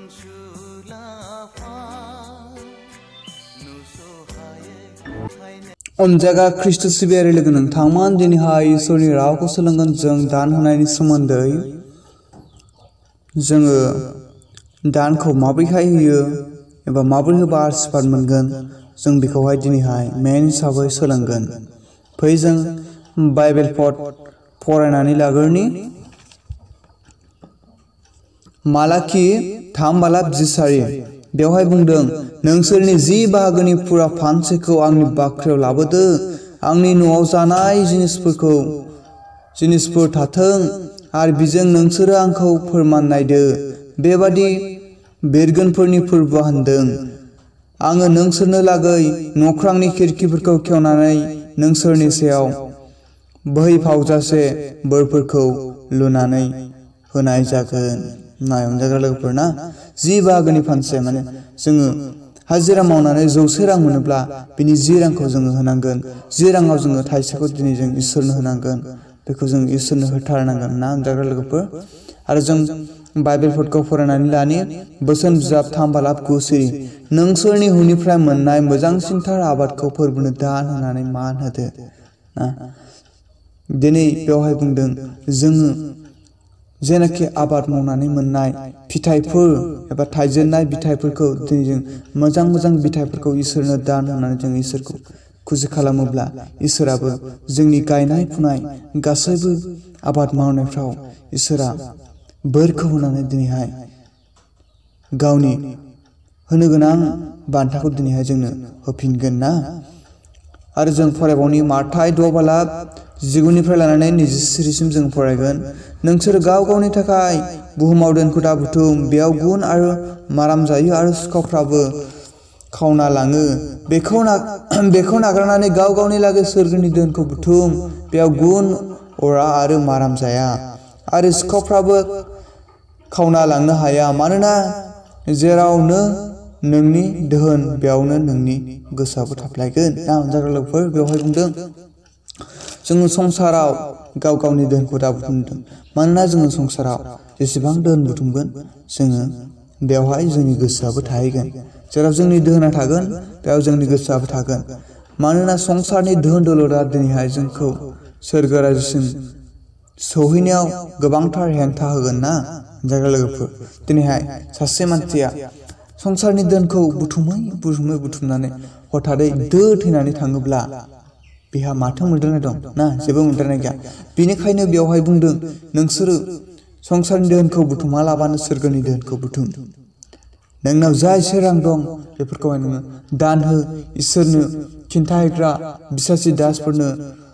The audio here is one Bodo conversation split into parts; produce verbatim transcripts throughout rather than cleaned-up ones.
अनजागा ख्रिस्ट सिबियारि लोगो नोंथांमोन दिनैहाय इसोरनि रावखौ सोलोंगोन जों दान होनायनि सोमोन्दै जोङो दानखौ माबोरैहाय होयो एबा माबोरै होबा आशीर्बाद मोनगोन जों बेखौहाय दिनैहाय मेन हिसाबै सोलोंगोन। फै जों बाइबेल पद फरायनानै लागोरनि। मालाखि थाम बालाब जिसारि बेवहाय बुंदों नोंसोरनि जि बाहागोनि फुरा फानसेखौ आंनि बाख्रियाव लाबोदो आंनि न'आव जानाय जिनिसफोरखौ जिनिसफोर थाथों आरो बिजों नोंसोरो आंखौ फोरमान नायदो बेबादि बेरगोनफोरनि फोरबो होनदों। आङो नोंसोरनो लागै नख्रांनि खिरखिफोरखौ खेवनानै नोंसोरनि सायाव बोहैफावजासे बोरफोरखौ लुनानै होनाय जागोन। नाय अनजाग्रा लोगोफोर ना जि बाहागोनि फानसे माने जोङो हाजिरा मावनानै जौसे रां मोनोब्ला बिनि जि रांखौ जोङो होनांगोन। जि राङाव जोङो थाइसेखौ दिनै जों इसोरनो होनांगोन बेखौ जों इसोरनो होथारनांगोन ना अनजाग्रा लोगोफोर। आरो जों बाइबेल पदखौ फरायनानै लानि बोसोन बिजाब थाम बालाब गु सिरि नोंसोरनि हुनिफ्राय मोननाय मोजांसिनथार आबादखौ फोरबोनो दान होनानै मान होदो ना। दिनै बेवहाय बुंदों जोङो जेनाखि आबाद मावनानै मोननाय फिथाइफोर एबा थाइजेननाय बिथाइफोरखौ दिनै जों मोजां मोजां बिथाइफोरखौ इसोरनो दान होनानै जों इसोरखौ खुसि खालामोब्ला इसोराबो जोंनि गायनाय फुनाय गासैबो आबाद मावनायफ्राव इसोरा बोरखौ होनानै दिनैहाय गावनि होनो गोनां बान्थाखौ दिनैहाय जोंनो होफिनगोन ना। आरो जों फरायबावनि माथाय द बालाब जिगुनिफ्राय लानानै नैजिसिम जों फरायगोन नोंसोर गाव गावनि थाखाय बुहुमाव दोनखौ दा बुथुम बेयाव गुन आरो माराम जायो आरो सिखावफ्राबो खावना लाङो बेखौ बेखौ नागारनानै गाव गावनि लागै सोरगोनि दोनखौ बुथुम बेयाव गुन अरा आरो माराम जाया आरो सिखावफ्राबो खावना लांनो हाया मानोना जेरावनो नोंनि दोहोन बेयावनो नोंनि गोसोआबो थाफ्लायगोन ना अनजाग्रा लोगोफोर। बेवहाय बुंदों जोङो संसाराव गाव गावनि दोहोनखौ दा बुथुमदों मानोना जोङो संसाराव जेसेबां दोहोन बुथुमगोन जोङो बेवहाय जोंनि गोसोआबो थाहैगोन। जेराव जोंनि दोहोना थागोन बेयाव जोंनि गोसोआबो थागोन मानोना संसारनि दोहोन दौलतआ दिनैहाय जोंखौ सोरगो रायजोसिम सौहैनायाव गोबांथार हेंथा होगोन ना अनजाग्रा लोगोफोर। दिनैहाय सासे मानसिया संसारनि दोहोनखौ बुथुमै बुथुमै बुथुमनानै हथादै दो थैनानै थाङोब्ला बेहा माथो मोनदेरनाय दं ना जेबो मोनदेरनाय गैया। बेनिखायनो बेवहाय बुंदों नोंसोरो संसारनि दोहोनखौ बुथुमा लाबानो सोरगोनि दोहोनखौ बुथुम। नोंनाव जा एसे रां दं बेफोरखौहाय नोङो दान हो इसोरनो खिन्थाहैग्रा बिसासि दासफोरनो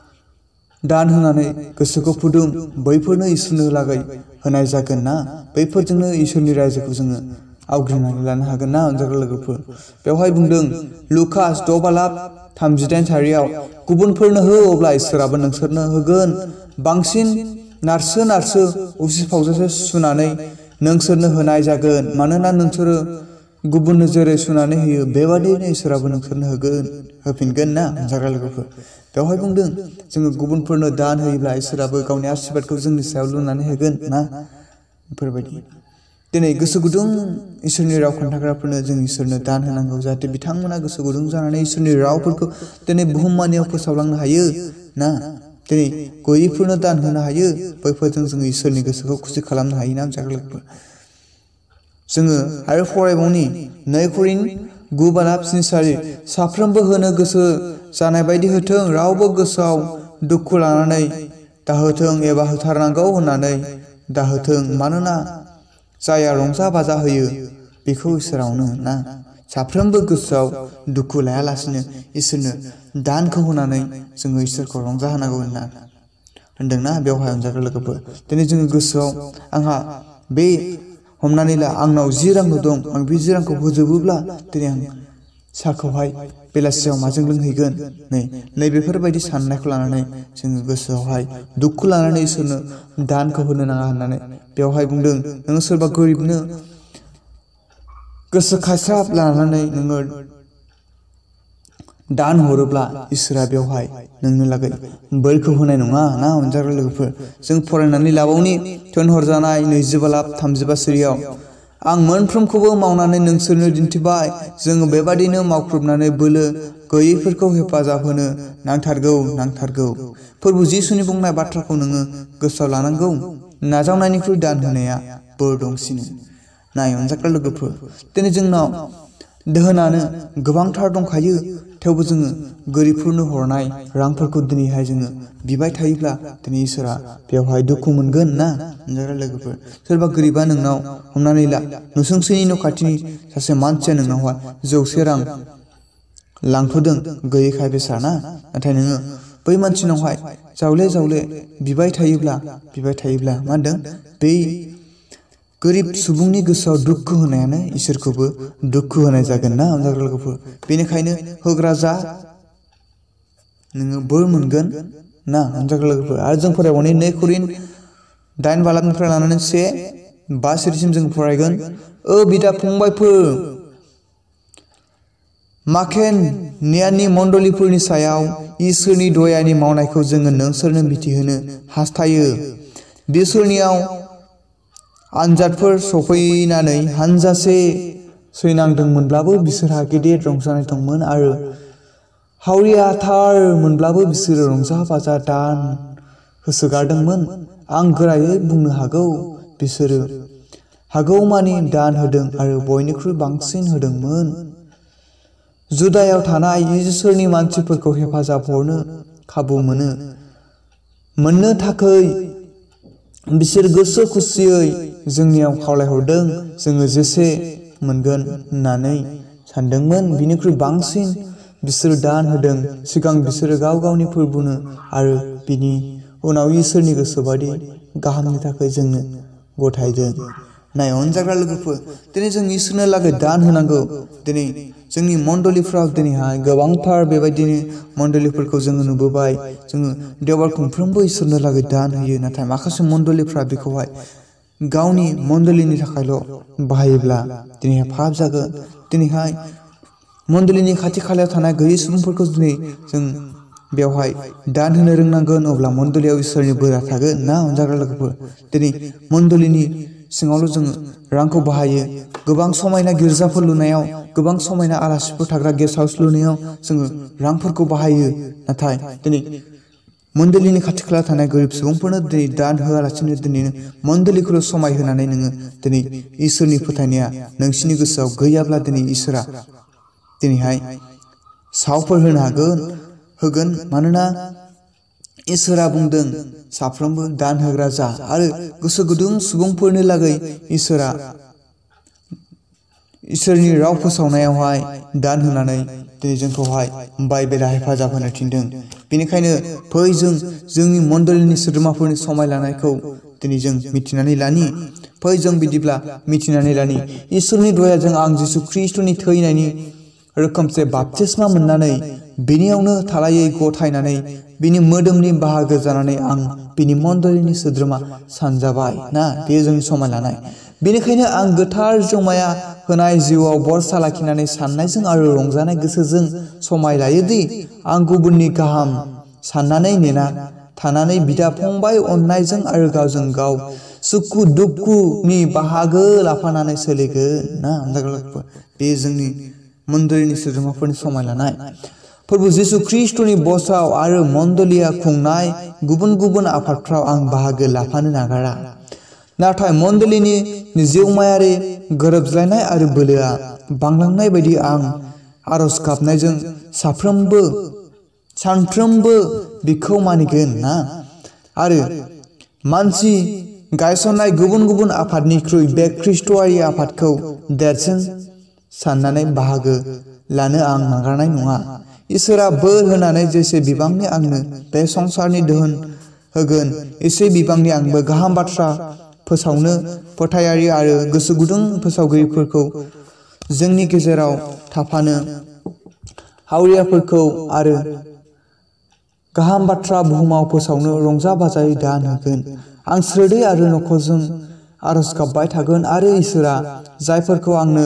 दान होनानै गोसोखौ फुदुं बैफोरनो इसोरनो लागै होनाय जागोन ना। बैफोरजोंनो इसोरनि रायजोखौ जोङो आवग्रिनानै लानो हागोन ना अनजाग्रा लोगोफोर। बेवहाय बुंदों लुकास द बालाब थामजिदाइन सारियाव गुबुनफोरनो हो अब्ला इसोराबो नोंसोरनो होगोन बांसिन नारसो नारसो उसिफावजासे सुनानै नोंसोरनो होनाय जागोन मानोना नोंसोरो गुबुननो जेरै सुनानै होयो बेबादिनो इसोराबो नोंसोरनो होगोन होफिनगोन ना अनजाग्रा लोगोफोर। बेवहाय बुंदों जोङो गुबुनफोरनो दान होयोब्ला इसोराबो गावनि आशीर्बादखौ जोंनि सायाव लुनानै होगोन ना बेफोरबायदि। दिनै गोसो गुदुं इसोरनि राव खोन्थाग्राफोरनो जों इसोरनो दान होनांगौ जाहाथे बिथांमोना गोसो गुदुं जानानै इसोरनि रावफोरखौ दिनै बुहुममानियाव फोसावलांनो हायो ना। दिनै गैयैफोरनो दान होनो हायो बैफोरजों जोङो इसोरनि गोसोखौ खुसि खालामनो हायो ना अनजाग्रा लोगोफोर। जोङो आरो फरायबावनि नै करिन्थ गु बालाब स्नि सारि साफ्रोमबो होनो गोसो जानाय बायदि होथों रावबो गोसोआव दुखु लानानै दाहोथों एबा होथारनांगौ होननानै दाहोथों मानोना जाया रंजा बाजा होयो बेखौ इसोरावनो ना। साफ्रोमबो गोसोआव दुखु लायालासिनो इसोरनो दानखौ होनानै जोङो इसोरखौ रंजा होनांगौ होनना होनदोंना बेवहाय अनजाग्रा लोगोफोर। दिनै जोङो गोसोआव आंहा बे हमनानै ला आंनाव जि रांबो दं आं बे जि रांखौ होजोबोब्ला दिनै आं साहाखौहाय बेलासियाव माजों लोंहैगोन नै नै बेफोरबायदि साननायखौ लानानै जोङो गोसोआवहाय दुखु लानानै इसोरनो दानखौ होनो नाङा होननानै बेवहाय बुंदों। नोङो सोरबा गोरिबनो गोसो खायस्राब लानानै नोङो दान हरोब्ला इसोरा बेवहाय नोंनो लागै बोरखौ होनाय नङा ना अनजाग्रा लोगोफोर। जों फरायनानै लाबावनि थोनहरजानाय नैजि बालाब थामजिबा सिरियाव आं मोनफ्रोमखौबो मावनानै नोंसोरनो दिन्थिबाय। जोङो बेबादिनो मावख्रुबनानै बोलो गैयैफोरखौ हेफाजाब होनो नांथारगौ नांथारगौ। फोरबु जिसुनि बुंनाय बाथ्राखौ नोङो गोसोआव लानांगौ। नाजावनायनिख्रुइ दान होनाया बोर दंसिनो। नाय अनजाग्रा लोगोफोर, दिनै जोंनाव दोहोनानो गोबांथार दंखायो, थेवबो जोङो गोरिबफोरनो हरनाय रांफोरखौ दिनैहाय जोङो बिबाय थायोब्ला दिनै इसोरा बेवहाय दुखु मोनगोन ना अनजाग्रा लोगोफोर। सोरबा गोरिबा नोंनाव हमनानै ला नसुंसेनि न' खाथिनि सासे मानसिया नोंनावहाय जौसे रां लांथ'दों गैयैखाय बेसा ना, नाथाय नोङो बै मानसिनावहाय जावले जावले बिबाय थायोब्ला बिबाय थायोब्ला मा होनदों, बै गोरिब सुबुंनि गोसोआव दुखु होनायानो इसोरखौबो दुखु होनाय जागोन ना अनजाग्रा लोगोफोर। बेनिखायनो होग्रा जा, नोङो बोर मोनगोन ना अनजाग्रा लोगोफोर। आरो जों फरायबावनि नै करिन्थ दाइन बालाबनिफ्राय लानानै से बा सिरिसिम जों फरायगोन। ओ बिदा फंबायफोर, माकेडनियानि मण्डलीफोरनि सायाव इसोरनि दयानि मावनायखौ जोङो नोंसोरनो मिथिहोनो हास्थायो। बिसोरनियाव आनजादफोर सफैनानै हानजासे सैनांदोंमोनब्लाबो बिसोरहा गेदेर रंजानाय दंमोन आरो हावरियाथार मोनब्लाबो बिसोरो रंजा बाजा दान होसोगारदोंमोन। आं गोरायै बुंनो हागौ, बिसोरो हागौमानि दान होदों आरो बयनिख्रुइ बांसिन होदोंमोन। जुदायाव थानाय इसोरनि मानसिफोरखौ हेफाजाब हरनो खाबु मोनो मोननो थाखै बिसोर गोसो खुसियै जोंनियाव खावलायहरदों। जोङो जेसे मोनगोन होननानै सानदोंमोन बिनिख्रुइ बांसिन बिसोर दान होदों। सिगां बिसोरो गाव गावनि फोरबुनो आरो बिनि उनाव इसोरनि गोसोबादि गाहामनि थाखाय जोंनो गथायदों। नाय अनजाग्रा लोगोफोर, दिनै जों इसोरनो लागै दान होनांगौ। दिनै जोंनि मण्डलीफ्राव दिनैहाय गोबांथार बेबायदिनो मण्डलीफोरखौ जोङो नुबोबाय। जोङो देवबार खुंफ्रोमबो इसोरनो लागै दान होयो, नाथाय माखासे मण्डलीफ्रा बेखौहाय गावनि मण्डलीनि थाखायल' बाहायोब्ला दिनैहाय पाप जागोन। दिनैहाय मण्डलीनि खाथि खालायाव थानाय गैयै सुबुंफोरखौ दिनै जों बेवहाय दान होनो रोंनांगोन, अब्ला मण्डलीयाव इसोरनि बोरा थागोन ना अनजाग्रा लोगोफोर। दिनै मण्डलीनि सिङावल' जोङो रांखौ बाहायो। गोबां समायना गिर्जाफोर लुनायाव, गोबां समायना आलासिफोर थाग्रा गेस्ट हाउस लुनायाव जोङो रांफोरखौ बाहायो, नाथाय दिनै मण्डलीनि खाथि खाला थानाय गोरिब सुबुंफोरनो दिनै दान होआलासिनो दिनैनो मण्डलीखौल' समाय होनानै नोङो दिनै इसोरनि फोथायनाया नोंसिनि गोसोआव गैयाब्ला दिनै इसोरा दिनैहाय सावफोर होनो हागोन होगोन मानोना इसोरा बुंदों साफ्रोमबो दान होग्रा जा। आरो गोसो गुदुं सुबुंफोरनो लागै इसोरा इसोरनि राव फोसावनायावहाय दान होनानै दिनै जोंखौहाय बाइबेला हेफाजाब होनो थिनदों। बेनिखायनो फै जों जोंनि मण्डलीनि सोद्रोमाफोरनि समाय लानायखौ दिनै जों मिथिनानै लानि। फै जों बिदिब्ला मिथिनानै लानि इसोरनि दयाजों आं जिसु ख्रीष्टनि थैनायनि रोखोमसे बाप्तिस्मा मोननानै बिनियावनो थालायै गथायनानै बिनि मोदोमनि बाहागो जानानै आं बिनि मण्डलीनि सोद्रोमा सानजाबाय ना, बेयो जोंनि समाय लानाय। बेनिखायनो आं गोथार जमाया होनाय जिउआव बरसा लाखिनानै साननायजों आरो रंजानाय गोसोजों समाय लायोदि आं गुबुननि गाहाम साननानै नेना थानानै बिदा फंबाय अननायजों आरो गावजों गाव सुखु दुखुनि बाहागो लाफानानै सोलिगोन ना। बे जोंनि मण्डलीनि सोद्रोमाफोरनि समाय लानाय। फोरबु जिसु ख्रीष्टनि बसाव आरो मण्डलीया खुंनाय गुबुन गुबुन आफादफ्राव आं बाहागो लाफानो नागारा, नाथाय मण्डलीनि जिउमायारि गोरोबज्लायनाय आरो बोलोआ बांलांनाय बायदि आं आरज गाबनायजों साफ्रोमबो सानफ्रोमबो बिखौ मानिगोन ना। आरो मानसि गायसननाय गुबुन गुबुन आफादनिख्रुइ बे ख्रीष्टआरि आफादखौ देरसिन साननानै बाहागो लानो आं नागारनाय नङा। इसोरा बोर होनानै जेसे बिबांनि आंनो बे संसारनि दोहोन होगोन, एसे बिबांनि आंबो गाहाम बाथ्रा फोसावनो फोथायारि आरो गोसो गुदुं फोसावगिरिफोरखौ जोंनि गेजेराव थाफानो हावरियाफोरखौ आरो गाहाम बाथ्रा बुहुमाव फोसावनो रंजा बाजायै दान होगोन। आं स्रोदै आरो नखरजों आरज गाबबाय थागोन आरो इसोरा जायफोरखौ आंनो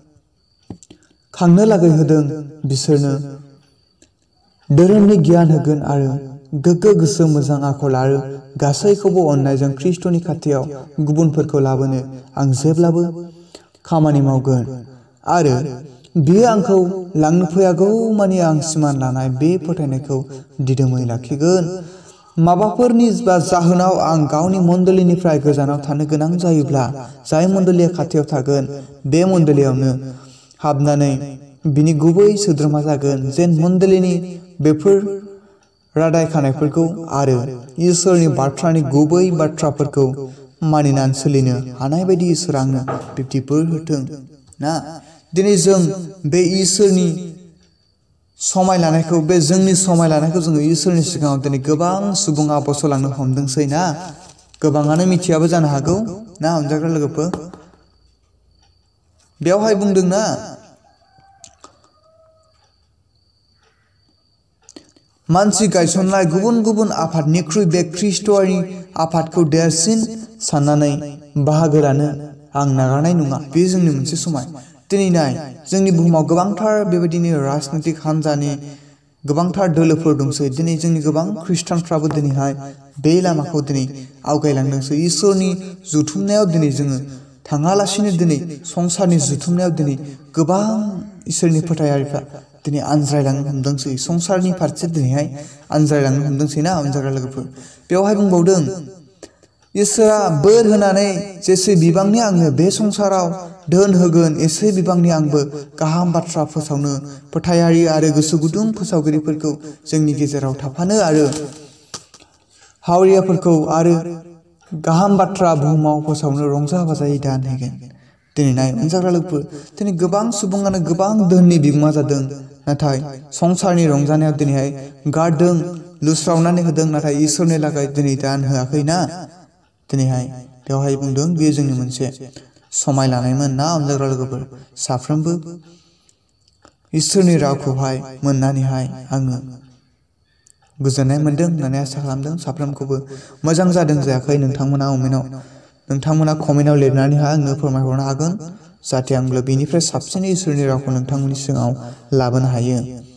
खांनो लागै होदों बिसोरनो धोरोमनि गियान होगोन आरो गोग्गो गोसो, मोजां आखल आरो गासैखौबो अननायजों ख्रीष्टनि खाथियाव गुबुनफोरखौ लाबोनो आं जेब्लाबो खामानि मावगोन आरो बियो आंखौ लांनो फैयागौ मानि आं सिमान लानाय बे फोथायनायखौ दिदोमै लाखिगोन। माबाफोरनि बा जाहोनाव आं गावनि मण्डलीनिफ्राय गोजानाव थानो गोनां जायोब्ला जाय मण्डलीया खाथियाव थागोन बे मण्डलीयावनो हाबनानै बिनि गुबै सोद्रोमा जागोन। जेन मण्डलीनि बेफोर रादाय खानायफोरखौ आरो इसोरनि बाथ्रानि गुबै बाथ्राफोरखौ मानिनानै सोलिनो हानाय बायदि इसोर आंनो बिब्दि बोर होथों ना। दिनै जों बे इसोरनि समाय लानायखौ बे जोंनि समाय लानायखौ जोङो इसोरनि सिगाङाव दिनै गोबां सुबुङा बस'लांनो हमदोंसै ना। गोबाङानो मिथियाबो जानो हागौ ना अनजाग्रा लोगोफोर। बेवहाय बुंदोंना मानसि गायसननाय गुबुन गुबुन आफादनिख्रुइ बे ख्रिस्ट'आरि आफादखौ देरसिन साननानै बाहागो लानो आं नागारनाय नङा। बे जोंनि मोनसे समाय। दिनै नाय जोंनि बुहुमाव गोबांथार बेबायदिनो राजनितिक हान्जानि गोबांथार दोलोफोर दंसै। दिनै जोंनि गोबां खृष्टानफ्राबो दिनैहाय बे लामाखौ दिनै आवगायलांदोंसै। इसोरनि जुथुमनायाव दिनै जोङो थाङालासिनो दिनै संसारनि जुथुमनायाव दिनै गोबां इसोरनि फोथायारिफ्रा दिनै आनज्रायलांनो हमदोंसै। संसारनि फारसे दिनैहाय आनज्रायलांनो हमदोंसै ना अनजाग्रा लोगोफोर। बेवहाय बुंबावदों इसोरा बोर होनानै जेसे बिबांनि आंनो बे संसाराव धोन होगोन एसे बिबांनि आंबो गाहाम बाथ्रा फोसावनो फोथायारि आरो गोसो गुदुं फोसावगिरिफोरखौ जोंनि गेजेराव थाफानो आरो हावरियाफोरखौ आरो गाहाम बाथ्रा बुहुमाव फोसावनो रंजा बाजायै दान होगोन। दिनै नाय अनजाग्रा लोगोफोर दिनै गोबां सुबुङानो गोबां धोननि बिगोमा जादों नाथाय संसारनि रंजानायाव दिनैहाय गारदों लुस्रावनानै होदों नाथाय इसोरनि लागै दिनै दान होआखै ना। दिनैहाय बेवहाय बुंदों बेयो जोंनि मोनसे समाय लानायमोन ना अनजाग्रा लोगोफोर। साफ्रोमबो इसोरनि रावखौहाय मोननानैहाय आङो गोजोननाय मोन्दों होननानै आसा खालामदों। साफ्रोमखौबो मोजां जादों जायाखै नोंथांमोना कमेन्टआव नोंथांमोना कमेन्टआव लिरनानैहाय आंनो फोरमायहरनो हागोन जाहाथे आंबो बेनिफ्राय साबसिन इसोरनि रावखौ नोंथांमोननि सिगाङाव लाबोनो हायो।